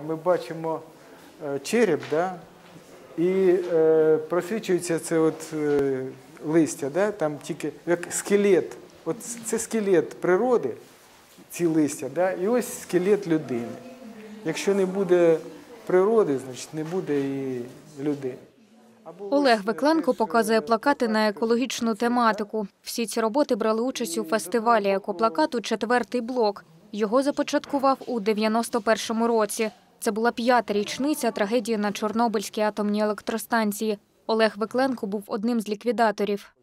ми бачимо череп, да? І просвічується це от листя, да? Там тільки як скелет. От це скелет природи, ці листя, да? І ось скелет людини. Якщо не буде природи, значить не буде і людини. Олег Викленко показує плакати на екологічну тематику. Всі ці роботи брали участь у фестивалі екоплакату «Четвертий блок». Його започаткував у 91-му році. Це була 5-та річниця трагедії на Чорнобильській атомній електростанції. Олег Викленко був одним з ліквідаторів.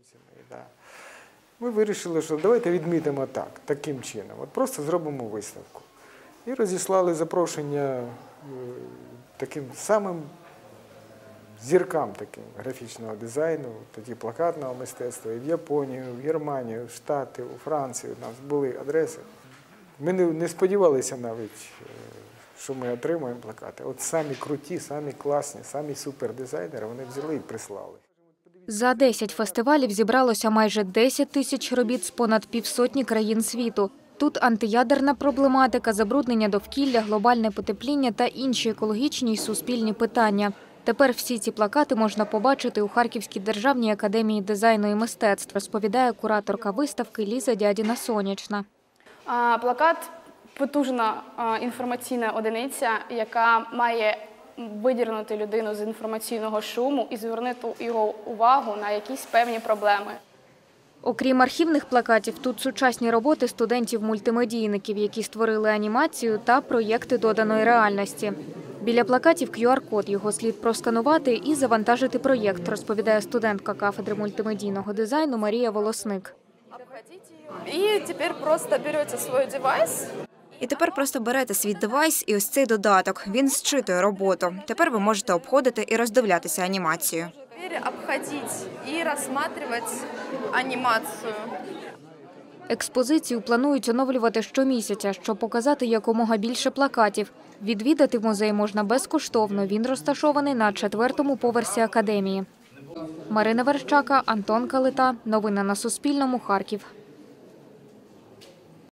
Ми вирішили, що давайте відмітимо таким чином. От просто зробимо виставку. І розіслали запрошення таким самим зіркам таким графічного дизайну, тоді плакатного мистецтва і в Японію, в Германію, в Штати, у Францію. У нас були адреси. Ми не сподівалися навіть, що ми отримаємо плакати. От самі круті, самі класні, самі супердизайнери вони взяли і прислали. За 10 фестивалів зібралося майже 10 тисяч робіт з понад півсотні країн світу. Тут антиядерна проблематика, забруднення довкілля, глобальне потепління та інші екологічні й суспільні питання. Тепер всі ці плакати можна побачити у Харківській державній академії дизайну і мистецтв, розповідає кураторка виставки Ліза Дядіна-Сонячна. Плакат – потужна інформаційна одиниця, яка має видірнути людину з інформаційного шуму і звернути його увагу на якісь певні проблеми. Окрім архівних плакатів, тут сучасні роботи студентів-мультимедійників, які створили анімацію та проєкти доданої реальності. Біля плакатів QR-код, його слід просканувати і завантажити проєкт, розповідає студентка кафедри мультимедійного дизайну Марія Волосник. І тепер просто берете свій девайс. І тепер просто берете свій девайс і ось цей додаток. Він зчитує роботу. Тепер ви можете обходити і роздивлятися анімацію. Тепер обходити і розглядати анімацію. Експозицію планують оновлювати щомісяця, щоб показати якомога більше плакатів. Відвідати музей можна безкоштовно. Він розташований на 4-му поверсі академії. Марина Верещака, Антон Калита. Новини на Суспільному. Харків.